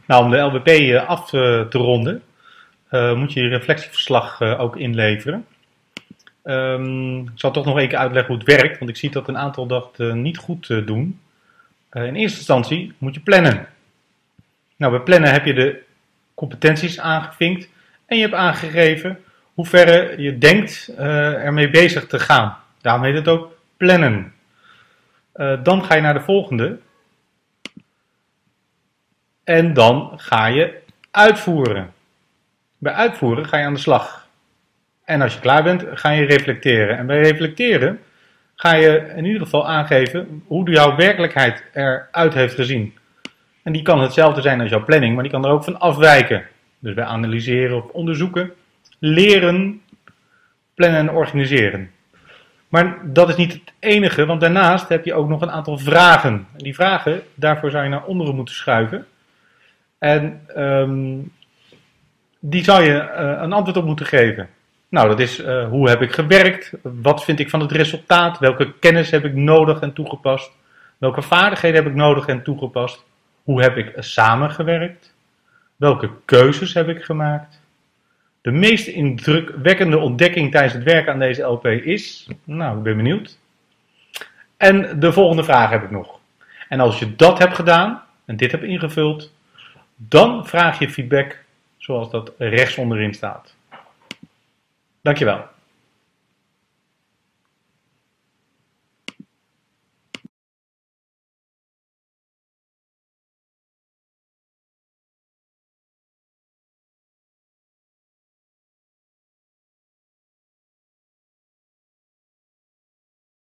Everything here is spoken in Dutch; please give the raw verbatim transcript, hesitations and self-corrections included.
Nou, om de L B P uh, af uh, te ronden, uh, moet je je reflectieverslag uh, ook inleveren. Um, ik zal toch nog één keer uitleggen hoe het werkt, want ik zie dat een aantal dat uh, niet goed uh, doen. Uh, in eerste instantie moet je plannen. Nou, bij plannen heb je de competenties aangevinkt en je hebt aangegeven hoe ver je denkt uh, ermee bezig te gaan. Daarom heet het ook plannen. Uh, dan ga je naar de volgende. En dan ga je uitvoeren. Bij uitvoeren ga je aan de slag. En als je klaar bent, ga je reflecteren. En bij reflecteren ga je in ieder geval aangeven hoe jouw werkelijkheid eruit heeft gezien. En die kan hetzelfde zijn als jouw planning, maar die kan er ook van afwijken. Dus bij analyseren of onderzoeken, leren, plannen en organiseren. Maar dat is niet het enige, want daarnaast heb je ook nog een aantal vragen. En die vragen, daarvoor zou je naar onderen moeten schuiven. En um, die zou je uh, een antwoord op moeten geven. Nou, dat is uh, hoe heb ik gewerkt? Wat vind ik van het resultaat? Welke kennis heb ik nodig en toegepast? Welke vaardigheden heb ik nodig en toegepast? Hoe heb ik samengewerkt? Welke keuzes heb ik gemaakt? De meest indrukwekkende ontdekking tijdens het werken aan deze L P is... Nou, ik ben benieuwd. En de volgende vraag heb ik nog. En als je dat hebt gedaan en dit hebt ingevuld, dan vraag je feedback zoals dat rechts onderin staat. Dankjewel.